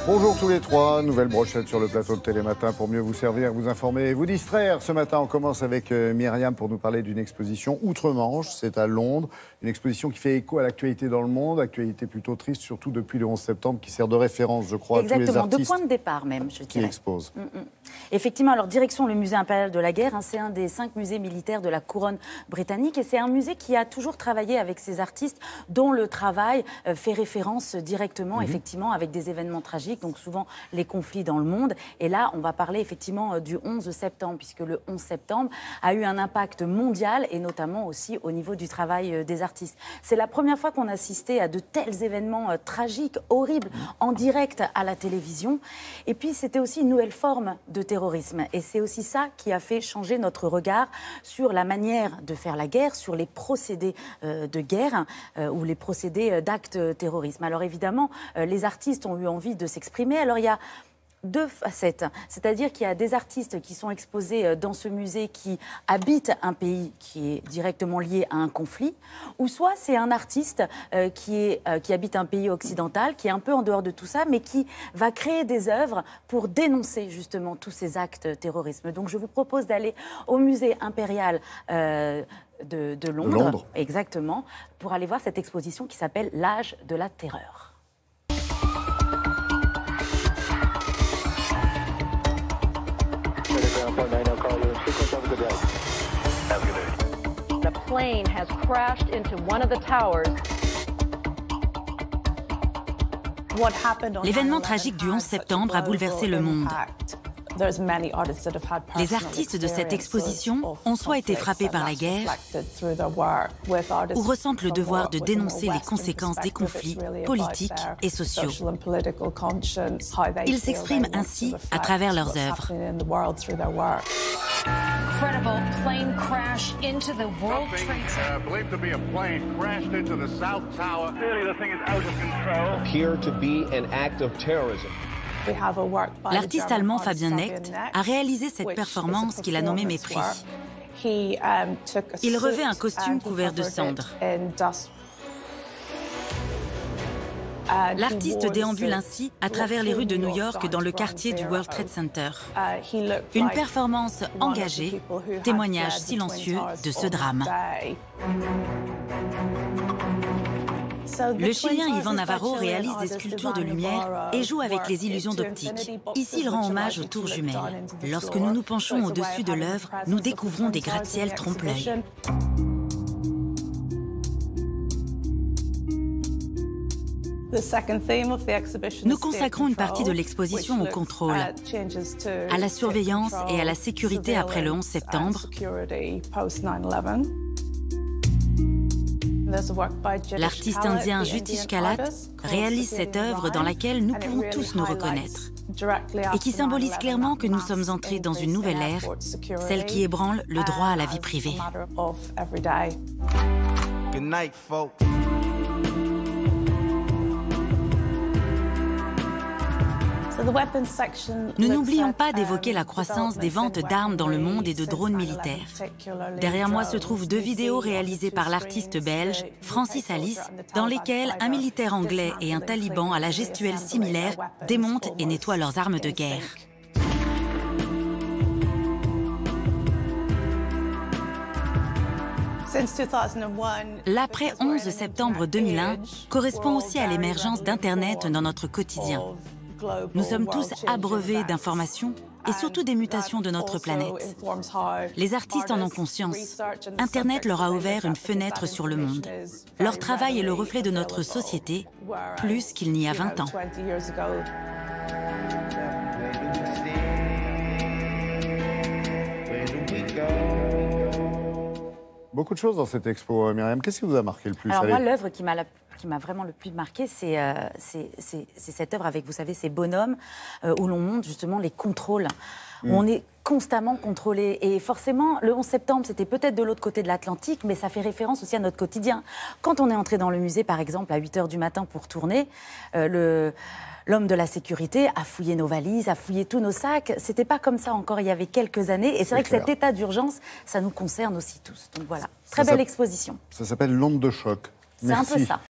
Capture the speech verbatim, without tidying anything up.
Bonjour tous les trois, nouvelle brochette sur le plateau de Télématin pour mieux vous servir, vous informer et vous distraire. Ce matin, on commence avec euh, Myriam pour nous parler d'une exposition outre-Manche, c'est à Londres. Une exposition qui fait écho à l'actualité dans le monde, actualité plutôt triste, surtout depuis le onze septembre, qui sert de référence, je crois, Exactement, à tous les artistes. de point de départ même, je dirais. Qui exposent. Mm -mm. Effectivement, alors direction le musée impérial de la guerre, hein, c'est un des cinq musées militaires de la couronne britannique et c'est un musée qui a toujours travaillé avec ces artistes dont le travail euh, fait référence directement, mm-hmm. effectivement, avec des événements tragiques, donc souvent les conflits dans le monde. Et là, on va parler effectivement du onze septembre, puisque le onze septembre a eu un impact mondial et notamment aussi au niveau du travail des artistes. C'est la première fois qu'on assistait à de tels événements euh, tragiques, horribles, en direct à la télévision. Et puis, c'était aussi une nouvelle forme de terrorisme. Et c'est aussi ça qui a fait changer notre regard sur la manière de faire la guerre, sur les procédés euh, de guerre euh, ou les procédés d'actes terrorisme. Alors évidemment, euh, les artistes ont eu envie de s'exprimer. Alors il y a deux facettes, c'est-à-dire qu'il y a des artistes qui sont exposés dans ce musée qui habitent un pays qui est directement lié à un conflit, ou soit c'est un artiste euh, qui, est, euh, qui habite un pays occidental, qui est un peu en dehors de tout ça, mais qui va créer des œuvres pour dénoncer justement tous ces actes terrorisme. Donc je vous propose d'aller au musée impérial euh, de, de Londres, Londres, exactement, pour aller voir cette exposition qui s'appelle L'âge de la terreur. The plane has crashed into one of the towers. L'événement tragique du onze septembre a bouleversé le monde. Les artistes de cette exposition ont soit été frappés par la guerre ou ressentent le devoir de dénoncer les conséquences des conflits politiques et sociaux. Ils s'expriment ainsi à travers leurs œuvres. Incredible plane crash into the World Trade Center. Uh, believed to be a plane crashed into the South Tower. Clearly, the thing is out of control. Appear to be an act of terrorism. L'artiste allemand Fabian Knecht a réalisé cette performance qu'il a nommée Mépris. Il revêt un costume couvert de cendres. L'artiste déambule ainsi à travers les rues de New York dans le quartier du World Trade Center. Une performance engagée, témoignage silencieux de ce drame. Le Chilien Ivan Navarro réalise des sculptures de lumière et joue avec les illusions d'optique. Ici, il rend hommage aux tours jumelles. Lorsque nous nous penchons au-dessus de l'œuvre, nous découvrons des gratte-ciels trompe-l'œil. Nous consacrons une partie de l'exposition au contrôle, à la surveillance et à la sécurité après le onze septembre. L'artiste indien Jyotish Kalat réalise cette œuvre dans laquelle nous pouvons tous nous reconnaître et qui symbolise clairement que nous sommes entrés dans une nouvelle ère, celle qui ébranle le droit à la vie privée. Good night, folks. Nous n'oublions pas d'évoquer la croissance des ventes d'armes dans le monde et de drones militaires. Derrière moi se trouvent deux vidéos réalisées par l'artiste belge Francis Alice, dans lesquelles un militaire anglais et un taliban à la gestuelle similaire démontent et nettoient leurs armes de guerre. L'après onze septembre deux mille un correspond aussi à l'émergence d'Internet dans notre quotidien. Nous sommes tous abreuvés d'informations et surtout des mutations de notre planète. Les artistes en ont conscience. Internet leur a ouvert une fenêtre sur le monde. Leur travail est le reflet de notre société, plus qu'il n'y a vingt ans. Beaucoup de choses dans cette expo, Myriam. Qu'est-ce qui vous a marqué le plus? Alors moi, l'œuvre qui m'a la... qui m'a vraiment le plus marqué, c'est euh, cette œuvre avec, vous savez, ces bonhommes euh, où l'on montre justement les contrôles. Mmh. Où on est constamment contrôlé. Et forcément, le onze septembre, c'était peut-être de l'autre côté de l'Atlantique, mais ça fait référence aussi à notre quotidien. Quand on est entré dans le musée, par exemple, à huit heures du matin pour tourner, euh, le... L'homme de la sécurité a fouillé nos valises, a fouillé tous nos sacs. C'était pas comme ça encore il y avait quelques années. Et c'est vrai que cet état d'urgence, ça nous concerne aussi tous. Donc voilà, très belle exposition. Ça s'appelle L'onde de choc. C'est un peu ça.